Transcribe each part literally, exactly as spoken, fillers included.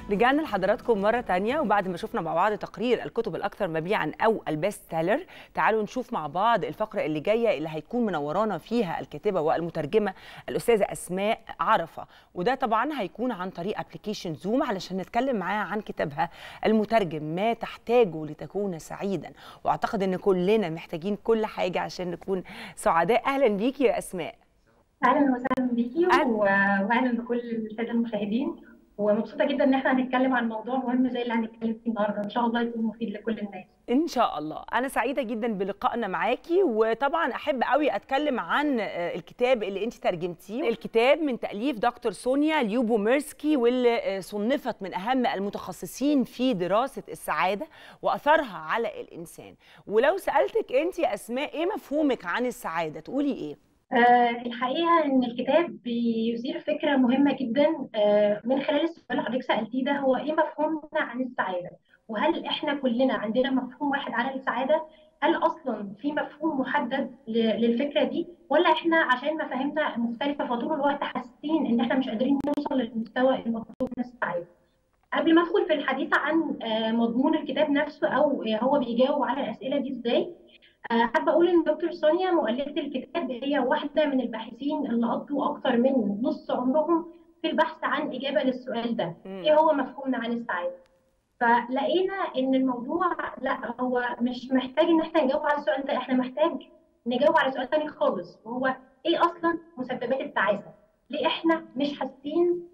رجعنا لحضراتكم مرة تانية، وبعد ما شفنا مع بعض تقرير الكتب الأكثر مبيعاً أو البيست سيلر، تعالوا نشوف مع بعض الفقرة اللي جاية اللي هيكون منورانا فيها الكاتبة والمترجمة الأستاذة أسماء عرفة، وده طبعاً هيكون عن طريق أبليكيشن زوم علشان نتكلم معاها عن كتابها المترجم ما تحتاجه لتكون سعيداً. وأعتقد إن كلنا محتاجين كل حاجة عشان نكون سعداء. أهلاً بيكي يا أسماء. اهلا وسهلا بيكي واهلا بكل الساده المشاهدين، ومبسوطه جدا ان احنا هنتكلم عن موضوع مهم زي اللي هنتكلم فيه النهارده، ان شاء الله يكون مفيد لكل الناس. ان شاء الله. انا سعيده جدا بلقائنا معاكي، وطبعا احب قوي اتكلم عن الكتاب اللي انت ترجمتيه. الكتاب من تاليف دكتور سونيا ليوبوميرسكي، واللي صنفت من اهم المتخصصين في دراسه السعاده واثرها على الانسان. ولو سالتك انت يا اسماء ايه مفهومك عن السعاده تقولي ايه؟ آه الحقيقه ان الكتاب بيثير فكره مهمه جدا آه من خلال السؤال اللي حضرتك سالتيه ده، هو ايه مفهومنا عن السعاده؟ وهل احنا كلنا عندنا مفهوم واحد عن السعاده؟ هل اصلا في مفهوم محدد للفكره دي، ولا احنا عشان مفاهيمنا مختلفه فطول الوقت حاسين ان احنا مش قادرين نوصل للمستوى المطلوب من السعاده؟ قبل ما ادخل في الحديث عن مضمون الكتاب نفسه او هو بيجاوب على الاسئله دي ازاي، حابه اقول ان دكتور سونيا مؤلفه الكتاب هي واحده من الباحثين اللي قضوا اكثر من نص عمرهم في البحث عن اجابه للسؤال ده، ايه هو مفهومنا عن السعاده؟ فلقينا ان الموضوع لا، هو مش محتاج ان احنا نجاوب على السؤال ده، احنا محتاج نجاوب على سؤال ثاني خالص، وهو ايه اصلا مسببات التعاسه؟ ليه احنا مش حاسين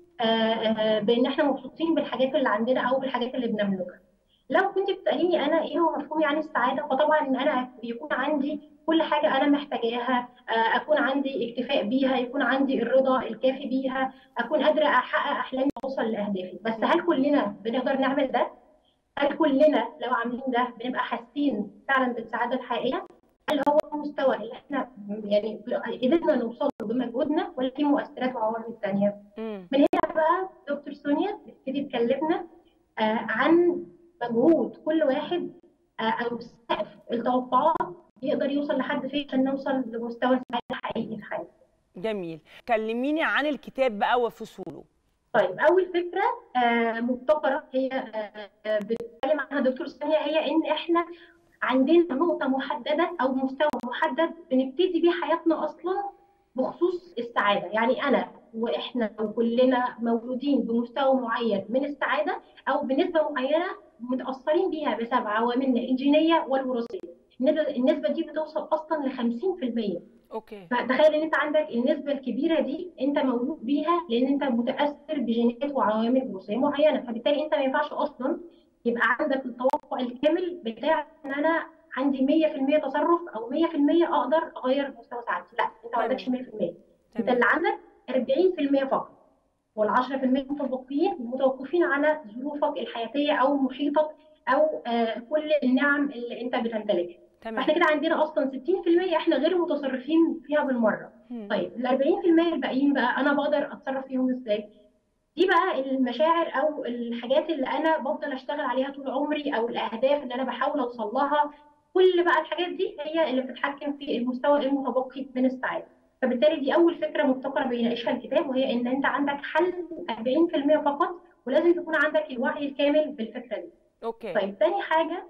بان احنا مبسوطين بالحاجات اللي عندنا او بالحاجات اللي بنملكها؟ لو كنت بتساليني انا ايه هو مفهومي عن السعاده، فطبعا ان انا يكون عندي كل حاجه انا محتاجاها، اكون عندي اكتفاء بيها، يكون عندي الرضا الكافي بيها، اكون قادره احقق احلامي واوصل لاهدافي. بس هل كلنا بنقدر نعمل ده؟ هل كلنا لو عاملين ده بنبقى حاسين فعلا بالسعاده الحقيقيه؟ هل هو المستوى اللي احنا يعني قدرنا نوصل له بمجهودنا، ولا في مؤثرات وعوامل ثانيه؟ من هنا بقى دكتور سونيا بتبتدي تكلمنا آه عن مجهود كل واحد آه او سقف التوقعات يقدر يوصل لحد فين عشان نوصل لمستوى السعاده الحقيقي في حياتنا. جميل. كلميني عن الكتاب بقى وفصوله. طيب، اول فكره آه مبتكره هي آه بتتكلم عنها دكتور سونيا، هي ان احنا عندنا نقطه محدده او مستوى محدد بنبتدي بيه حياتنا اصلا بخصوص السعاده. يعني انا واحنا وكلنا مولودين بمستوى معين من السعاده او بنسبه معينه متاثرين بيها بسبب عواملنا الجينيه والوراثيه. النسبه دي بتوصل اصلا ل خمسين في المية. اوكي. فتخيل ان انت عندك النسبه الكبيره دي انت مولود بيها، لان انت متاثر بجينات وعوامل وراثيه معينه، فبالتالي انت ما ينفعش اصلا يبقى عندك التوقع الكامل بتاع ان انا عندي مية في المية تصرف او مية في المية اقدر اغير مستوى سعادتي. لا، انت ما عندكش مية في المية، انت اللي عندك أربعين في المية فقط، وال10% المتبقيين متوقفين على ظروفك الحياتيه او محيطك او آه كل النعم اللي انت بتمتلكها. فاحنا كده عندنا اصلا ستين في المية احنا غير متصرفين فيها بالمره. مم. طيب ال أربعين في المية الباقيين بقى انا بقدر اتصرف فيهم ازاي؟ دي بقى المشاعر او الحاجات اللي انا بفضل اشتغل عليها طول عمري، او الاهداف اللي انا بحاول اوصل لها. كل بقى الحاجات دي هي اللي بتتحكم في المستوى المتبقي من السعاده. فبالتالي دي اول فكره مبتكره بيناقشها الكتاب، وهي ان انت عندك حل أربعين في المية فقط، ولازم تكون عندك الوعي الكامل بالفكره دي. اوكي. طيب، تاني حاجه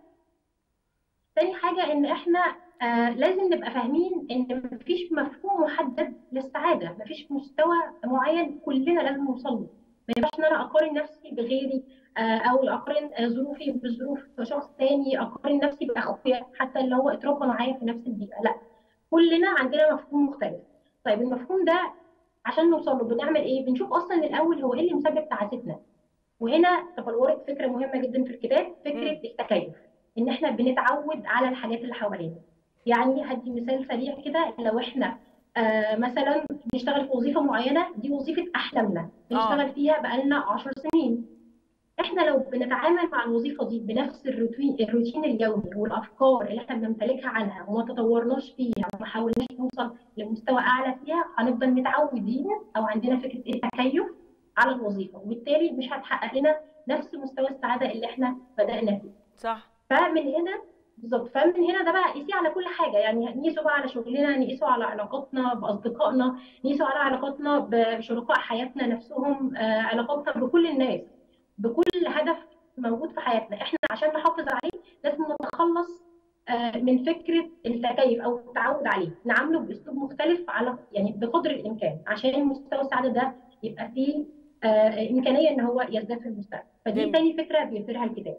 تاني حاجه ان احنا آه لازم نبقى فاهمين ان مفيش مفهوم محدد للسعاده، مفيش مستوى معين كلنا لازم نوصل له. ما ينفعش ان انا اقارن نفسي بغيري آه او اقارن آه ظروفي بظروف شخص تاني، اقارن نفسي باخويا حتى اللي هو اتربى معايا في نفس البيئه. لا، كلنا عندنا مفهوم مختلف. طيب، المفهوم ده عشان نوصل له بنعمل ايه؟ بنشوف اصلا الاول هو ايه اللي مسبب تعاستنا. وهنا تبلورت فكره مهمه جدا في الكتاب، فكره التكيف، ان احنا بنتعود على الحاجات اللي حوالينا. يعني هدي مثال سريع كده، لو احنا آه مثلا بنشتغل في وظيفه معينه، دي وظيفه احلامنا بنشتغل آه. فيها بقالنا عشر سنين. احنا لو بنتعامل مع الوظيفه دي بنفس الروتين الروتين اليومي والافكار اللي احنا بنمتلكها عنها، وما تطورناش فيها وما حاولناش نوصل لمستوى اعلى فيها، هنفضل متعودين او عندنا فكره التكيف على الوظيفه، وبالتالي مش هتحقق لنا نفس مستوى السعاده اللي احنا بدانا فيه. صح. فمن هنا بالظبط، فمن هنا ده بقى قيسيه على كل حاجه، يعني نقيسه بقى على شغلنا، نقيسه على علاقاتنا باصدقائنا، نقيسه على علاقاتنا بشركاء حياتنا نفسهم، آه علاقاتنا بكل الناس. بكل هدف موجود في حياتنا. احنا عشان نحافظ عليه لازم نتخلص آه، من فكره التكيف او التعود عليه، نعامله باسلوب مختلف على يعني بقدر الامكان عشان مستوى السعاده ده يبقى فيه آه، امكانيه ان هو يزداد في المستقبل. فدي جميل. تاني فكره بيثيرها الكتاب.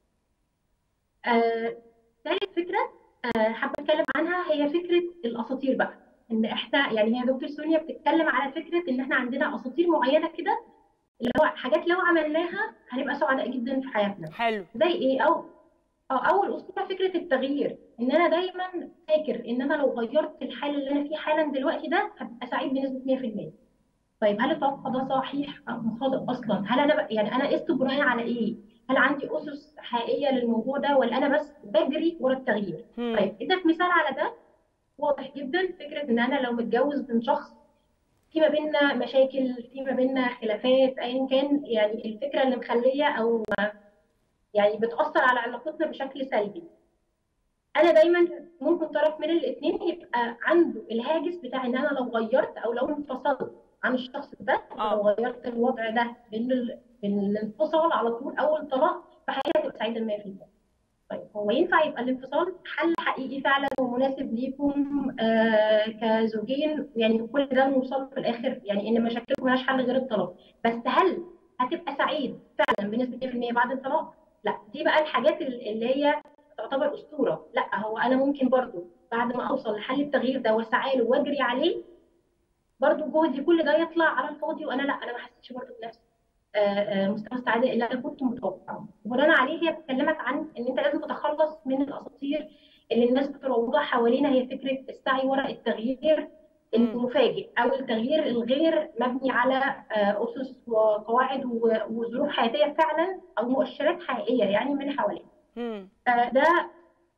آه، ثالث فكره آه، حابه اتكلم عنها هي فكره الاساطير بقى. ان احنا يعني هي دكتور سونيا بتتكلم على فكره ان احنا عندنا اساطير معينه كده، اللي هو حاجات لو عملناها هنبقى سعداء جدا في حياتنا. حلو. زي ايه؟ او أو اول اسطوره فكره التغيير، ان انا دايما فاكر ان انا لو غيرت الحال اللي انا فيه حالا دلوقتي ده هبقى سعيد بنسبه مية في المية. طيب هل التوقع ده صحيح او خاطئ اصلا؟ هل انا بق... يعني انا قست بناء على ايه؟ هل عندي اسس حقيقيه للموضوع ده ولا انا بس بجري ورا التغيير؟ هم. طيب ادك مثال على ده واضح جدا. فكره ان انا لو متجوز من شخص في ما بيننا مشاكل، في ما بيننا خلافات، ايا كان، يعني الفكره اللي مخليه او يعني بتاثر على علاقتنا بشكل سلبي، انا دايما ممكن طرف من الاثنين يبقى عنده الهاجس بتاع ان انا لو غيرت او لو انفصلت عن الشخص ده، لو اه. غيرت الوضع ده بين ال- بين الانفصال على طول او الطلاق، فحياتي هتبقى سعيده مية في المية. طيب هو ينفع يبقى الانفصال حل حقيقي فعلا ومناسب ليكم آه كزوجين، يعني كل ده نوصل في الاخر يعني ان مشاكلكم ملهاش حل غير الطلاق، بس هل هتبقى سعيد فعلا بنسبه مية في المية بعد الطلاق؟ لا، دي بقى الحاجات اللي هي تعتبر اسطوره. لا، هو انا ممكن برضو بعد ما اوصل لحل التغيير ده واسعى له واجري عليه، برضو جهدي كل ده يطلع على الفاضي، وانا لا، انا ما حسيتش برضو بنفس آه، آه، مستوى السعاده اللي انا كنت متوقعه. وبناء عليه هي بتكلمك عن ان انت لازم تتخلص من الاساطير اللي الناس بتروجها حوالينا. هي فكره السعي وراء التغيير هم. المفاجئ او التغيير الغير مبني على آه، اسس وقواعد و- وظروف حياتيه فعلا او مؤشرات حقيقيه يعني من حوالينا. هم. آه، ده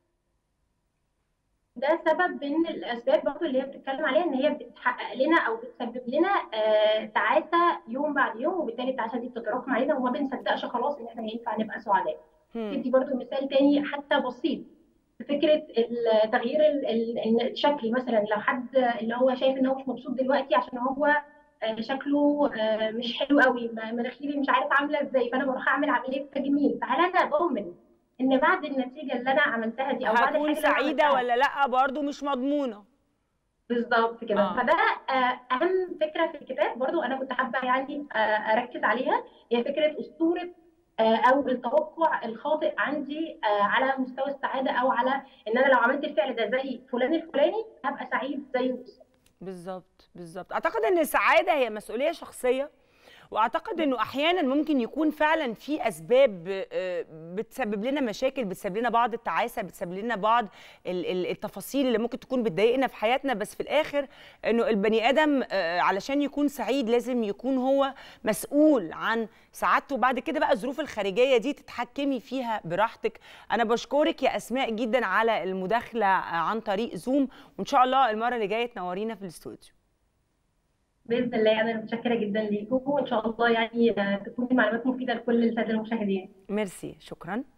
ده سبب من الاسباب برضه اللي هي بتتكلم عليها، ان هي بتحقق لنا او بتسبب لنا آه تعاسه يوم بعد يوم، وبالتالي التعاسه دي بتتراكم علينا وما بنصدقش خلاص ان احنا ينفع نبقى سعداء. هم. تدي برضه مثال تاني حتى بسيط، فكره التغيير ال- ال- الشكلي. مثلا لو حد اللي هو شايف ان هو مش مبسوط دلوقتي عشان هو آه، شكله آه، مش حلو قوي، م- مناخيري مش عارف عامله ازاي، فانا بروح اعمل عمليه تجميل، فهل انا ضامن ان بعد النتيجه اللي انا عملتها دي او بعد هكون الحاجه اللي انا سعيده عملتها؟ ولا لا برضو مش مضمونه. بالظبط كده. اه. فده آه، اهم فكره في الكتاب برضو انا كنت حابه يعني آه، اركز عليها، هي فكره اسطوره آه، او التوقع الخاطئ عندي آه، على مستوى السعاده، او على ان انا لو عملت الفعل ده زي فلان الفلاني هبقى سعيد زيه بالظبط. بالظبط بالظبط. اعتقد ان السعاده هي مسؤوليه شخصيه، واعتقد انه احيانا ممكن يكون فعلا في اسباب آه، بتسبب لنا مشاكل، بتسبب لنا بعض التعاسه، بتسبب لنا بعض ال- ال- التفاصيل اللي ممكن تكون بتضايقنا في حياتنا، بس في الاخر انه البني ادم آه، علشان يكون سعيد لازم يكون هو مسؤول عن سعادته. بعد كده بقى الظروف الخارجيه دي تتحكمي فيها براحتك. انا بشكرك يا اسماء جدا على المداخله عن طريق زوم، وان شاء الله المره اللي جايه تنورينا في الاستوديو. باذن الله انا متشكره جدا ليكم، وان شاء الله يعني آه، تكون المعلومات مفيده لكل الساده المشاهدين. ميرسي، شكرا.